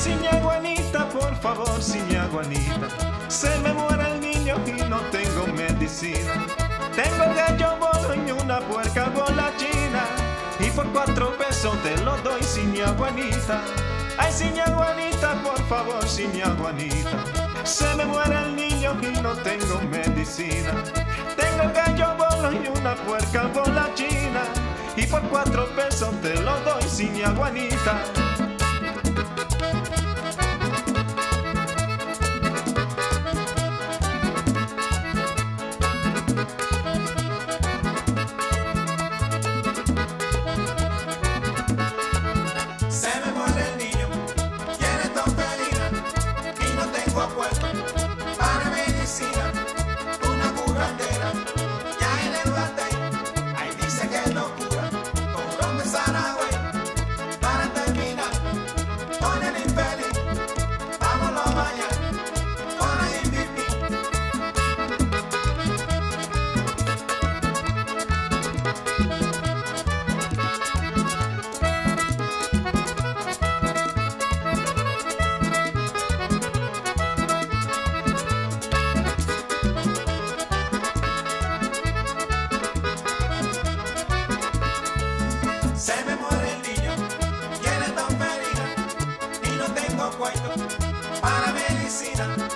Siña Juanita, por favor, Siña Juanita, se me muere el niño y no tengo medicina. Tengo gallo bolo y una puerca bola china, y por 4 pesos te lo doy, Siña Juanita. Ay, Siña Juanita, por favor, Siña Juanita, se me muere el niño y no tengo medicina. Tengo gallo bolo y una puerca bola china, y por 4 pesos te lo doy, Siña Juanita. Se me muere el niño, tiene tosferina y no tengo apuesto para medicina. Una curandera ya en el batey, ahí dice que no cura con ron de Saragüey. Para terminar con el infeliz, vámonos a bañar con el MVP. Se me muere el niño, tiene tosferina y no tengo cuento para medicina.